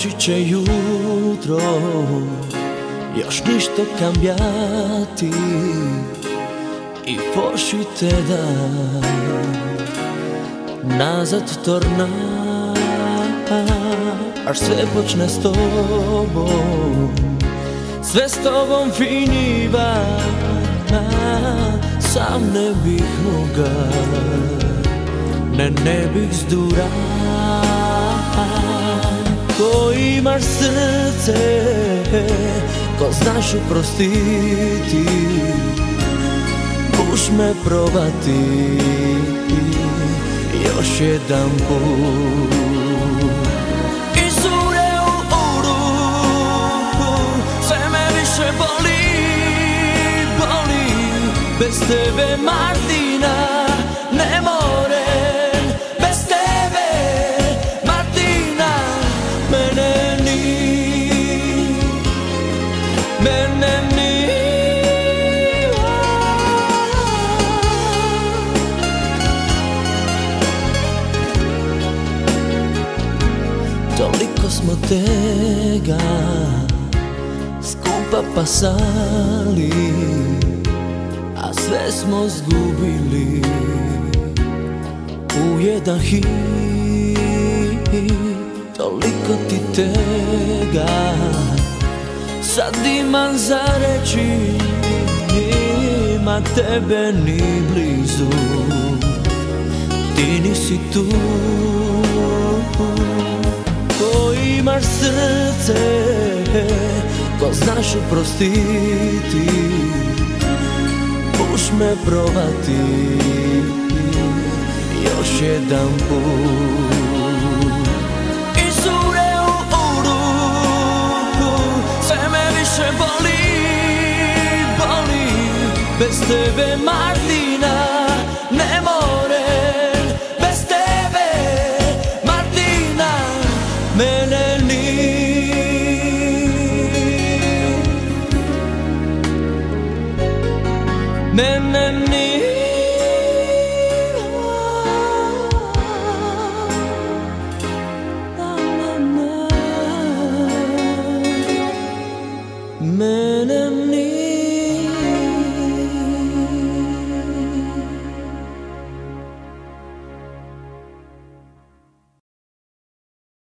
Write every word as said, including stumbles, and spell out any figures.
doći će jutro, još ništa cambiati i pošite da nazad torna, až sve počne s tobom, sve s tobom finiva. Sam ne bih mogao, ne, ne bih zdura. Ko imaš srce, ko znaš oprostiti, puš me probati još jedan put. Iz ure u uru, sve me više boli, boli. Bez tebe Martina ne morem, bez tebe Martina mene ni, mene ni. Toliko smo tega skupa pasali, a sve smo zgubili u jedan hit. Toliko ti tega sad imam za reći, ima tebe ni blizu, ti nisi tu. Ko imaš srce, ko znaš oprostiti, puš me probati još jedan put. Iz ure u uru, sve me više boli, boli. Bez tebe Martina ne morem, bez tebe Martina mene